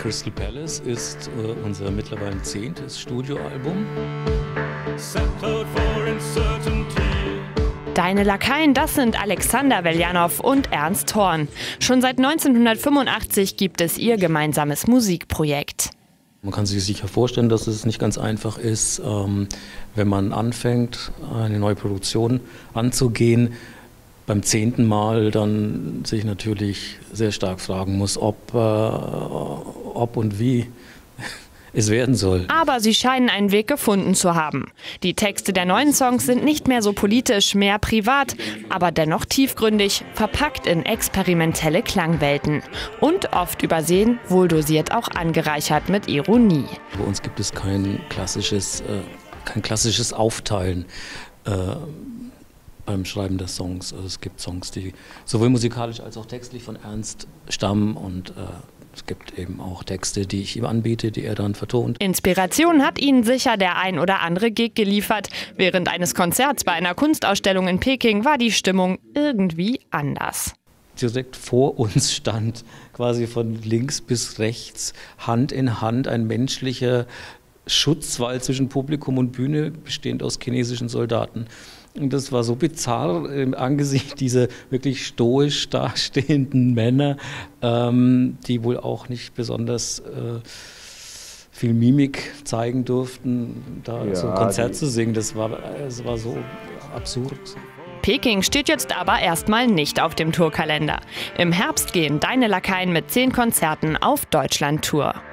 Crystal Palace ist unser mittlerweile 10. Studioalbum. Deine Lakaien, das sind Alexander Veljanov und Ernst Horn. Schon seit 1985 gibt es ihr gemeinsames Musikprojekt. Man kann sich sicher vorstellen, dass es nicht ganz einfach ist, wenn man anfängt, eine neue Produktion anzugehen, beim 10. Mal dann sich natürlich sehr stark fragen muss, ob und wie es werden soll. Aber sie scheinen einen Weg gefunden zu haben. Die Texte der neuen Songs sind nicht mehr so politisch, mehr privat, aber dennoch tiefgründig, verpackt in experimentelle Klangwelten. Und oft übersehen, wohldosiert auch angereichert mit Ironie. Bei uns gibt es kein klassisches Aufteilen beim Schreiben der Songs. Also es gibt Songs, die sowohl musikalisch als auch textlich von Ernst stammen und es gibt eben auch Texte, die ich ihm anbiete, die er dann vertont. Inspiration hat Ihnen sicher der ein oder andere Gig geliefert. Während eines Konzerts bei einer Kunstausstellung in Peking war die Stimmung irgendwie anders. Direkt vor uns stand quasi von links bis rechts Hand in Hand ein menschlicher Schutzwall zwischen Publikum und Bühne, bestehend aus chinesischen Soldaten. Und das war so bizarr im Angesicht dieser wirklich stoisch dastehenden Männer, die wohl auch nicht besonders viel Mimik zeigen durften, da so ein Konzert zu singen. Das war so absurd. Peking steht jetzt aber erstmal nicht auf dem Tourkalender. Im Herbst gehen Deine Lakaien mit 10 Konzerten auf Deutschland-Tour.